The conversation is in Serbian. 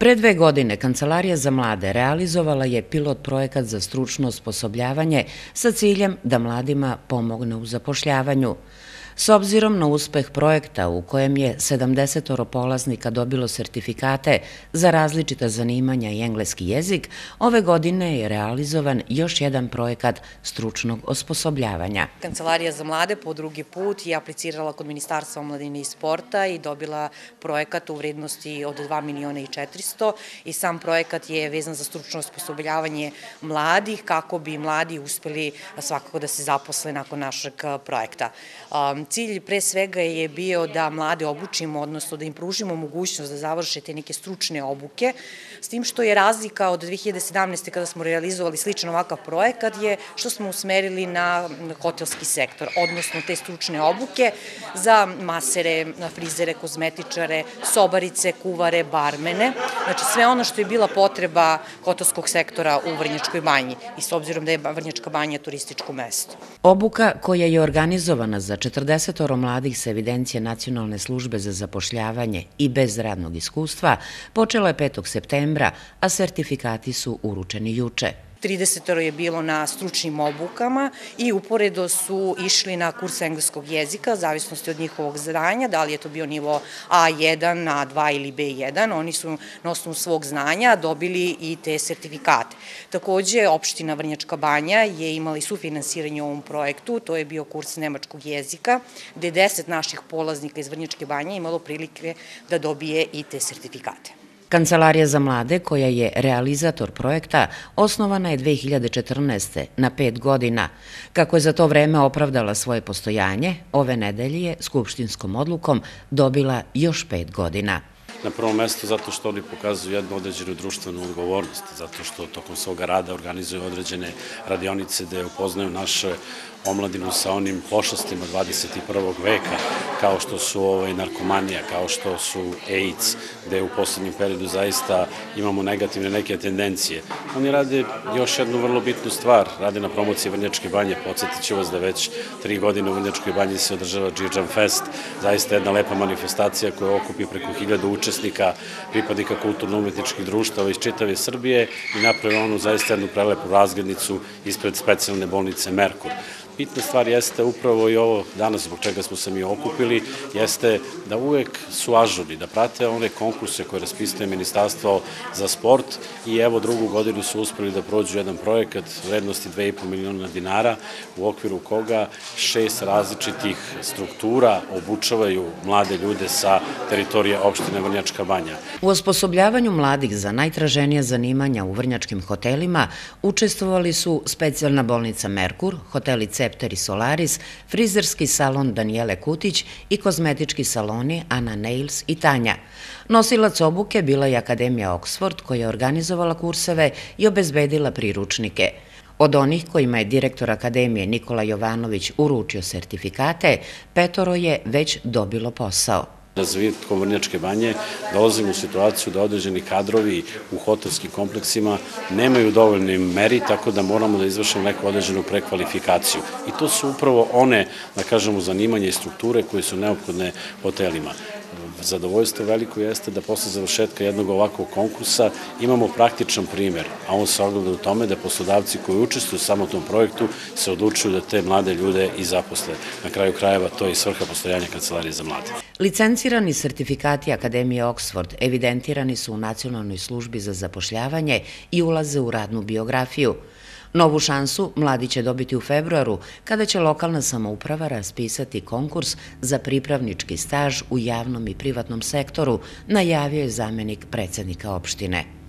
Pre 2 godine Kancelarija za mlade realizovala je pilot projekat za stručno osposobljavanje sa ciljem da mladima pomogne u zapošljavanju. S obzirom na uspeh projekta u kojem je 70 polaznika dobilo sertifikate za različita zanimanja i engleski jezik, ove godine je realizovan još jedan projekat stručnog osposobljavanja. Kancelarija za mlade po drugi put je aplicirala kod Ministarstva omladine i sporta i dobila projekat u vrednosti od 2.400.000 i sam projekat je vezan za stručno osposobljavanje mladih kako bi mladi uspeli svakako da se zaposle nakon našeg projekta. Cilj pre svega je bio da mlade obučimo, odnosno da im pružimo mogućnost da završe te neke stručne obuke, s tim što je razlika od 2017. kada smo realizovali sličan ovakav projekat je što smo usmerili na hotelski sektor, odnosno te stručne obuke za masere, frizere, kozmetičare, sobarice, kuvare, barmene, znači sve ono što je bila potreba hotelskog sektora u Vrnjačkoj banji i s obzirom da je Vrnjačka banja turističko mesto. Obuka koja je organizovana za 40 mladih sa evidencije Nacionalne službe za zapošljavanje i bez radnog iskustva počela je 5. septembra, a sertifikati su uručeni juče. 30 je bilo na stručnim obukama i uporedo su išli na kurs engleskog jezika, zavisnosti od njihovog znanja, da li je to bio nivo A1, A2 ili B1, oni su na osnovu svog znanja dobili i te sertifikate. Takođe, opština Vrnjačka banja je imala i sufinansiranje u ovom projektu, to je bio kurs nemačkog jezika, gde 10 naših polaznika iz Vrnjačke banje imalo prilike da dobije i te sertifikate. Kancelarija za mlade, koja je realizator projekta, osnovana je 2014. na 5 godina. Kako je za to vreme opravdala svoje postojanje, ove nedelje je skupštinskom odlukom dobila još 5 godina. Na prvom mestu zato što oni pokazuju jednu određenu društvenu odgovornost, zato što tokom svoga rada organizuju određene radionice gde upoznaju naše omladinu sa onim pošastima 21. veka, kao što su narkomanija, kao što su AIDS, gde u poslednjem periodu zaista imamo negativne neke tendencije. Oni rade još jednu vrlo bitnu stvar, rade na promociji Vrnjačke banje. Podsjetit ću vas da već 3 godine u Vrnjačkoj banji se održava Džidžan Fest, zaista jedna lepa manifestacija koja okupi preko 1000 učesnika, pripadnika kulturno-umetničkih društava iz čitave Srbije i napravi onu zaista jednu prelepu razglednicu ispred specijalne bolnice Merkur. Bitna stvar jeste upravo i ovo danas zbog čega smo se mi okupili, jeste da uvek su ažurni, da prate one konkurse koje raspisuje Ministarstvo za sport i evo 2. godinu su uspeli da prođu jedan projekat vrednosti 2,5 miliona dinara u okviru koga 6 različitih struktura obučavaju mlade ljude sa teritorije opštine Vrnjačka banja. U osposobljavanju mladih za najtraženija zanimanja u vrnjačkim hotelima učestvovali su specijalna bolnica Merkur, hoteli Cepter i Solaris, frizerski salon Danijele Kutić i kozmetički saloni Ana Nails i Tanja. Nosilac obuke bila je Akademija Oxford koja je organizovala kurseve i obezbedila priručnike. Od onih kojima je direktor Akademije Nikola Jovanović uručio sertifikate, 5 je već dobilo posao. Razvitkom Vrnjačke banje dolazimo u situaciju da određeni kadrovi u hotelskim kompleksima nemaju dovoljni meri, tako da moramo da izvršimo neku određenu prekvalifikaciju. I to su upravo one, da kažemo, zanimanja i strukture koje su neophodne hotelima. Zadovoljstvo veliko jeste da posle završetka jednog ovakvog konkursa imamo praktičan primer, a on se ogleda u tome da poslodavci koji učestvuju samo u tom projektu se odlučuju da te mlade ljude i zaposle. Na kraju krajeva to je i svrha postojanja Kancelarije za mlade. Licencirani sertifikati Akademije Oxford evidentirani su u Nacionalnoj službi za zapošljavanje i ulaze u radnu biografiju. Novu šansu mladi će dobiti u februaru, kada će lokalna samouprava raspisati konkurs za pripravnički staž u javnom i privatnom sektoru, najavio je zamenik predsednika opštine.